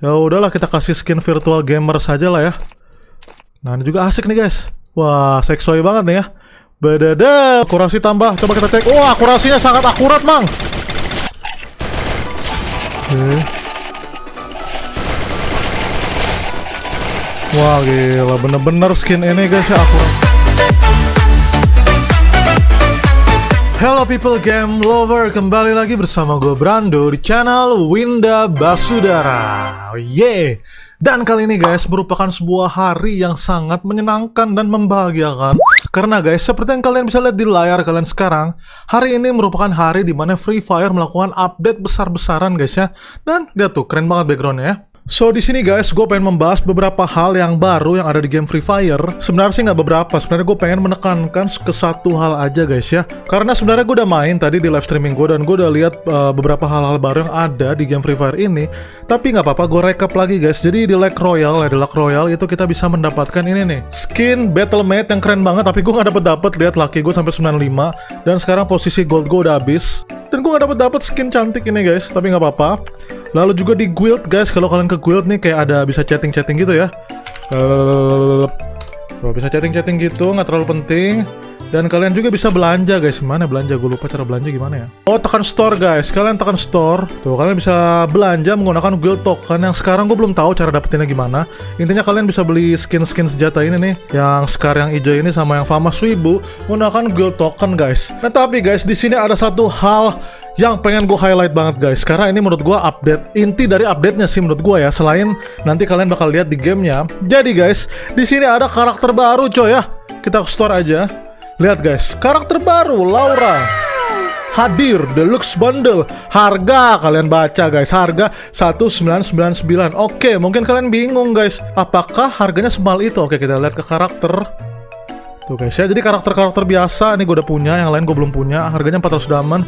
Ya udahlah, kita kasih skin virtual gamer saja lah ya. Nah, ini juga asik nih guys. Wah, seksoi banget nih ya. Bedada, akurasi tambah. Coba kita cek. Wah, akurasinya sangat akurat, Mang. Oke. Wah, gila, bener-bener skin ini guys ya akurat. Hello people game lover, kembali lagi bersama gue Brando di channel Winda Basudara. Oh yeah. Dan kali ini guys merupakan sebuah hari yang sangat menyenangkan dan membahagiakan. Karena guys, seperti yang kalian bisa lihat di layar kalian sekarang, hari ini merupakan hari dimana Free Fire melakukan update besar-besaran guys ya. Dan lihat tuh, keren banget backgroundnya ya. So di sini guys, gue pengen membahas beberapa hal yang baru yang ada di game Free Fire. Sebenarnya sih nggak beberapa, sebenarnya gue pengen menekankan ke satu hal aja guys ya. Karena sebenarnya gue udah main tadi di live streaming gue dan gue udah lihat beberapa hal-hal baru yang ada di game Free Fire ini. Tapi nggak apa-apa, gue recap lagi guys. Jadi di Luck Royale itu kita bisa mendapatkan ini nih, skin Battlemate yang keren banget. Tapi gue nggak dapet lihat lucky gue sampai 95 dan sekarang posisi gold gue udah habis. Dan gue nggak dapet skin cantik ini guys, tapi nggak apa-apa. Lalu juga di guild guys, kalau kalian ke guild nih kayak ada bisa chatting-chatting gitu ya. Bisa chatting-chatting gitu, nggak terlalu penting. Dan kalian juga bisa belanja guys. Mana belanja? Gue lupa cara belanja gimana ya. Oh, tekan store guys. Kalian tekan store. Tuh, kalian bisa belanja menggunakan guild token yang sekarang gue belum tahu cara dapetinnya gimana. Intinya kalian bisa beli skin-skin senjata ini nih, yang Scar yang hijau ini sama yang Fama Suibu menggunakan guild token guys. Nah, tapi guys, di sini ada satu hal yang pengen gue highlight banget guys, karena ini menurut gue update, inti dari update-nya sih menurut gue ya, selain nanti kalian bakal lihat di gamenya. Jadi guys, di sini ada karakter baru coy ya. Kita ke store aja. Lihat guys, karakter baru Laura hadir, deluxe bundle. Harga kalian baca guys, harga 1999. Oke, mungkin kalian bingung guys, apakah harganya semahal itu? Oke, kita lihat ke karakter. Tuh guys ya, jadi karakter-karakter biasa nih gue udah punya, yang lain gue belum punya. Harganya 400 diamond.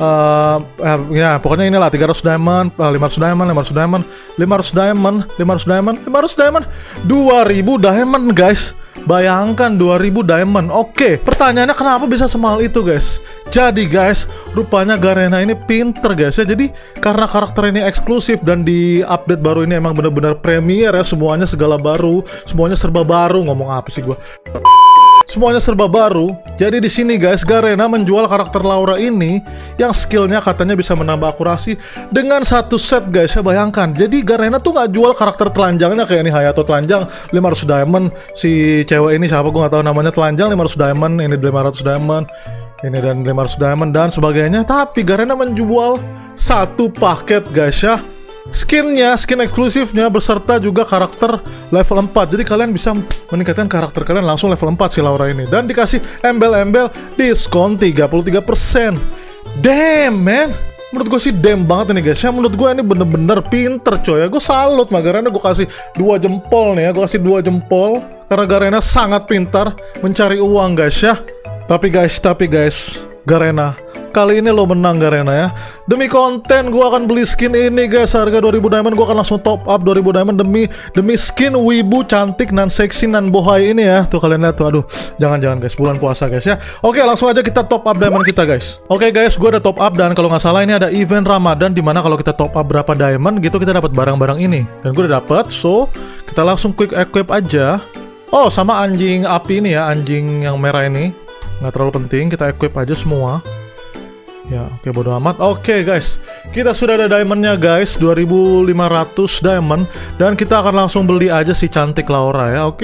Ya pokoknya inilah 300 diamond, 500 diamond, 500 diamond, 500 diamond, 500 diamond, 500 diamond, 2000 diamond guys. Bayangkan 2000 diamond. Oke, pertanyaannya kenapa bisa semahal itu guys? Jadi guys, rupanya Garena ini pinter guys ya. Jadi karena karakter ini eksklusif dan di update baru ini emang bener-bener premier ya, semuanya segala baru, semuanya serba baru. Ngomong apa sih gua? Semuanya serba baru. Jadi di sini guys, Garena menjual karakter Laura ini yang skillnya katanya bisa menambah akurasi dengan satu set guys ya. Bayangkan. Jadi Garena tuh nggak jual karakter telanjangnya kayak ini Hayato telanjang 500 diamond, si cewek ini siapa gue nggak tahu namanya telanjang 500 diamond, ini 500 diamond, ini dan 500 diamond dan sebagainya. Tapi Garena menjual satu paket guys ya. Skinnya, skin eksklusifnya beserta juga karakter level 4. Jadi kalian bisa meningkatkan karakter kalian langsung level 4 si Laura ini. Dan dikasih embel-embel diskon 33%. Damn man, menurut gue sih damn banget ini guys ya. Menurut gue ini bener-bener pinter coy ya. Gue salut sama Garena, gue kasih 2 jempol nih ya. Gue kasih 2 jempol karena Garena sangat pintar mencari uang guys ya. Tapi guys, Garena, kali ini lo menang Garena ya. Demi konten gue akan beli skin ini guys, harga 2000 diamond. Gue akan langsung top up 2000 diamond demi skin wibu cantik nan seksi nan bohai ini ya. Tuh kalian lihat tuh, aduh, jangan guys, bulan puasa guys ya. Oke, langsung aja kita top up diamond kita guys. Oke guys, gue udah top up dan kalau nggak salah ini ada event Ramadan dimana kalau kita top up berapa diamond gitu kita dapat barang-barang ini. Dan gue udah dapet, so kita langsung quick equip aja. Oh, sama anjing api ini ya, anjing yang merah ini nggak terlalu penting, kita equip aja semua. Ya, oke, bodo amat. Oke guys, kita sudah ada diamondnya guys, 2500 diamond. Dan kita akan langsung beli aja si cantik Laura ya, oke.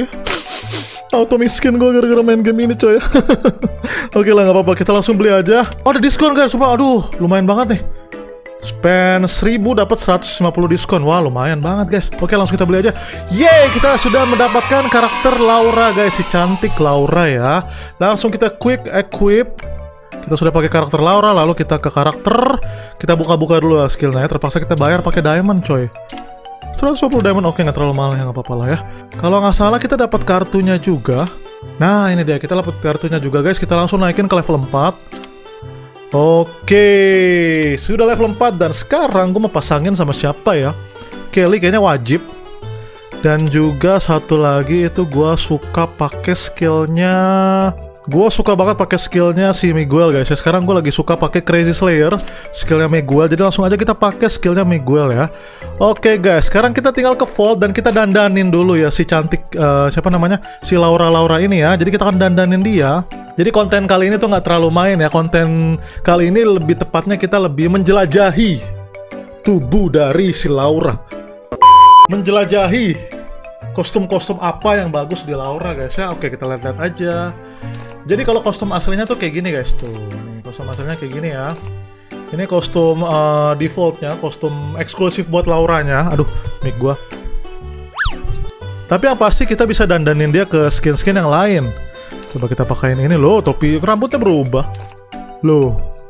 Auto miskin gue gara-gara main game ini coy. Oke lah, nggak apa-apa, kita langsung beli aja. Oh, ada diskon guys, sumpah, aduh, lumayan banget nih. Spend 1000 dapat 150 diskon. Wah, lumayan banget guys. Oke, langsung kita beli aja. Yeay, kita sudah mendapatkan karakter Laura guys, si cantik Laura ya. Langsung kita quick equip. Kita sudah pakai karakter Laura, lalu kita ke karakter. Kita buka-buka dulu lah skillnya ya. Terpaksa kita bayar pakai diamond coy. 120 diamond, oke, nggak terlalu mahal ya, nggak apa-apa lah ya. Kalau nggak salah kita dapat kartunya juga. Nah, ini dia, kita dapat kartunya juga guys. Kita langsung naikin ke level 4. Oke, sudah level 4 dan sekarang gue mau pasangin sama siapa ya? Kelly kayaknya wajib. Dan juga satu lagi itu gue suka pakai skillnya Gue suka banget pakai skillnya si Miguel guys ya. Sekarang gue lagi suka pakai Crazy Slayer, skillnya Miguel. Jadi langsung aja kita pakai skillnya Miguel ya. Oke guys, sekarang kita tinggal ke vault dan kita dandanin dulu ya si cantik siapa namanya, si Laura ini ya. Jadi kita akan dandanin dia. Jadi konten kali ini tuh nggak terlalu main ya. Konten kali ini lebih tepatnya kita lebih menjelajahi tubuh dari si Laura. Menjelajahi kostum-kostum apa yang bagus di Laura guys ya. Oke, kita lihat-lihat aja. Jadi kalau kostum aslinya tuh kayak gini guys tuh. Nih, kostum aslinya kayak gini ya. Ini kostum defaultnya, kostum eksklusif buat Lauranya. Aduh, mic gua. Tapi yang pasti kita bisa dandanin dia ke skin-skin yang lain. Coba kita pakaiin ini loh, topi rambutnya berubah. Loh.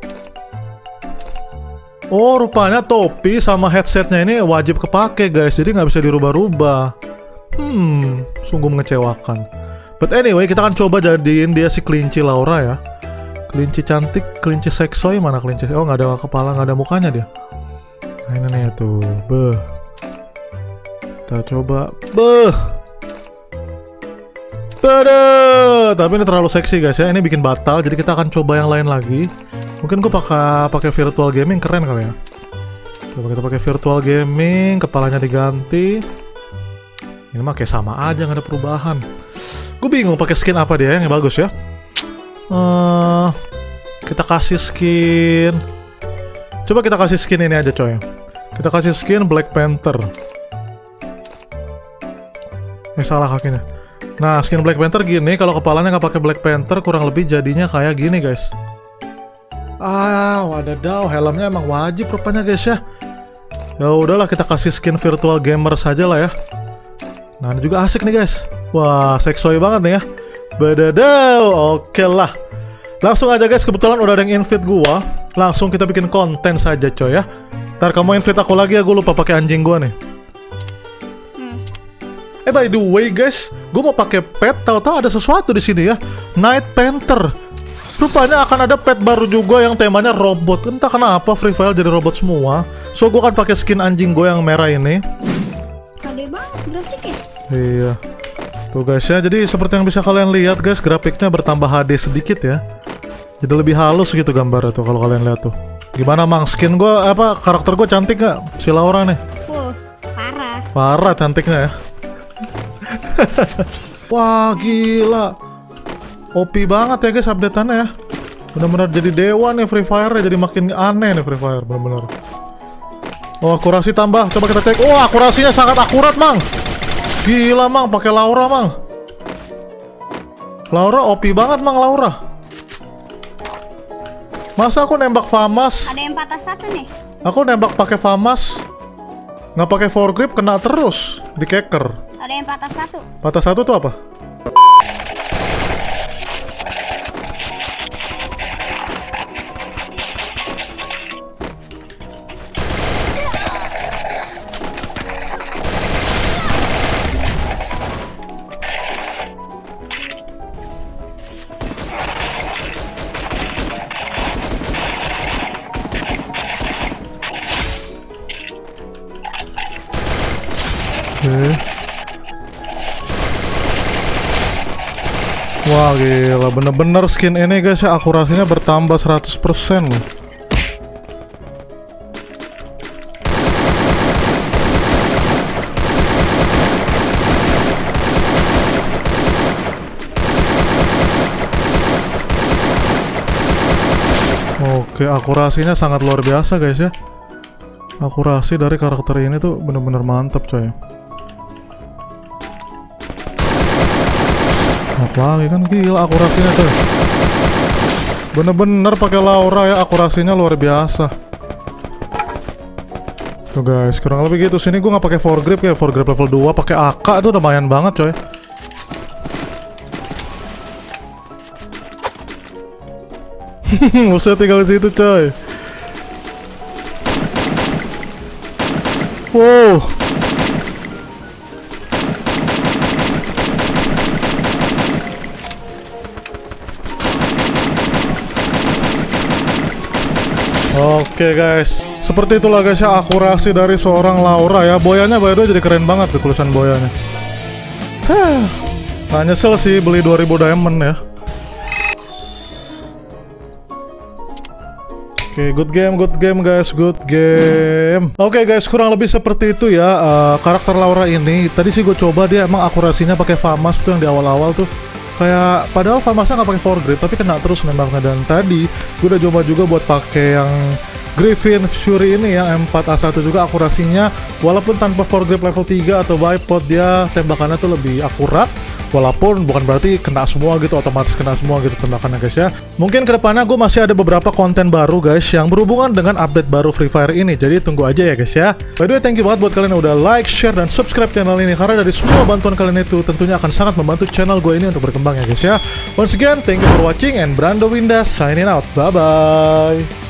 Oh, rupanya topi sama headsetnya ini wajib kepake guys. Jadi nggak bisa dirubah-rubah. Sungguh mengecewakan. But anyway, kita akan coba jadiin dia si kelinci Laura ya. Kelinci cantik, kelinci seksoy. Mana kelinci? Oh, nggak ada kepala, nggak ada mukanya dia. Nah, ini nih tuh. Beh. Kita coba. Beh. Tada! Tapi ini terlalu seksi guys ya. Ini bikin batal. Jadi kita akan coba yang lain lagi. Mungkin gue pakai virtual gaming, keren kali ya. Coba kita pakai virtual gaming. Kepalanya diganti. Ini mah kayak sama aja, nggak ada perubahan. Gue bingung pakai skin apa dia yang bagus ya. Kita kasih skin. Coba kita kasih skin ini aja coy. Kita kasih skin Black Panther. Salah kakinya. Nah, skin Black Panther gini. Kalau kepalanya nggak pakai Black Panther, kurang lebih jadinya kayak gini guys. Wadaw, helmnya emang wajib rupanya guys ya. Ya udahlah, kita kasih skin virtual gamer saja lah ya. Nah, ini juga asik nih guys. Wah, seksoy banget nih ya. Badadaw, oke lah. Langsung aja guys, kebetulan udah ada yang invite gua. Langsung kita bikin konten saja coy ya. Ntar kamu invite aku lagi ya, gue lupa pakai anjing gua nih. By the way guys, gue mau pakai pet, tahu-tahu ada sesuatu di sini ya. Night Panther. Rupanya akan ada pet baru juga yang temanya robot. Entah kenapa Free Fire jadi robot semua. So gue akan pakai skin anjing gue yang merah ini. Gede banget grafiknya. Iya. Tuh guys ya, jadi seperti yang bisa kalian lihat guys, grafiknya bertambah HD sedikit ya. Jadi lebih halus gitu gambarnya tuh kalau kalian lihat tuh. Gimana mang, skin gue karakter gue cantik gak? Si Laura nih. Parah. Parah cantiknya ya. Wah gila. OP banget ya guys update-annya ya. Benar-benar jadi dewa nih Free Fire ya, jadi makin aneh nih Free Fire benar-benar. Oh, akurasi tambah, coba kita cek. Oh, akurasinya sangat akurat mang. Gila mang, pakai Laura mang. Laura OP banget mang Laura. Masa aku nembak FAMAS? Ada yang patah satu nih. Aku nembak pakai FAMAS, nggak pakai foregrip, kena terus di keker. Ada yang patah satu. Patah satu tuh apa? Wah gila, bener-bener skin ini guys ya, akurasinya bertambah 100% loh. Oke, akurasinya sangat luar biasa guys ya. Akurasi dari karakter ini tuh bener-bener mantap coy. Lagi kan gila akurasinya tuh. Bener-bener pakai Laura ya, akurasinya luar biasa. Tuh guys, kurang lebih gitu. Sini gue nggak pakai foregrip ya, foregrip level 2, pakai AK tuh udah lumayan banget coy. Musuh tinggal di situ coy. Wow. Oke guys, seperti itulah guys ya akurasi dari seorang Laura ya. Boyanya by the way jadi keren banget tuh tulisan boyanya. Nah nyesel sih beli 2000 diamond ya. Oke, good game guys, good game. Oke guys, kurang lebih seperti itu ya karakter Laura ini. Tadi sih gue coba, dia emang akurasinya pakai FAMAS tuh yang di awal-awal tuh. Kayak padahal FAMASnya nggak pakai foregrip tapi kena terus nembaknya. Dan tadi gue udah coba juga buat pakai yang Griffin Fury ini yang M4A1 juga akurasinya walaupun tanpa foregrip level 3 atau bipod, dia tembakannya tuh lebih akurat. Walaupun bukan berarti kena semua gitu, otomatis kena semua gitu tembakannya guys ya. Mungkin kedepannya gue masih ada beberapa konten baru guys yang berhubungan dengan update baru Free Fire ini. Jadi tunggu aja ya guys ya. By the way, thank you banget buat kalian yang udah like, share, dan subscribe channel ini. Karena dari semua bantuan kalian itu tentunya akan sangat membantu channel gue ini untuk berkembang ya guys ya. Once again, thank you for watching and Brando Winda signing out. Bye-bye.